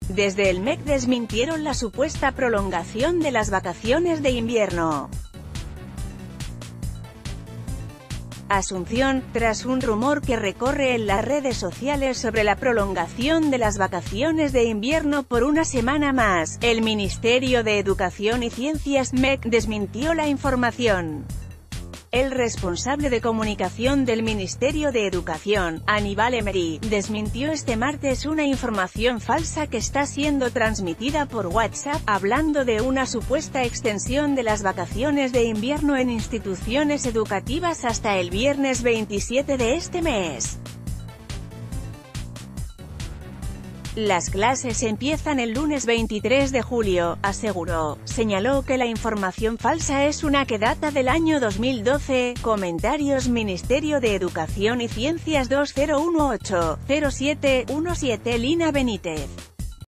Desde el MEC desmintieron la supuesta prolongación de las vacaciones de invierno. Asunción, tras un rumor que recorre en las redes sociales sobre la prolongación de las vacaciones de invierno por una semana más, el Ministerio de Educación y Ciencias (MEC) desmintió la información. El responsable de comunicación del Ministerio de Educación, Aníbal Emery, desmintió este martes una información falsa que está siendo transmitida por WhatsApp, hablando de una supuesta extensión de las vacaciones de invierno en instituciones educativas hasta el viernes 27 de este mes. Las clases empiezan el lunes 23 de julio, aseguró. Señaló que la información falsa es una que data del año 2012. Comentarios: Ministerio de Educación y Ciencias 2018-07-17 Lina Benítez.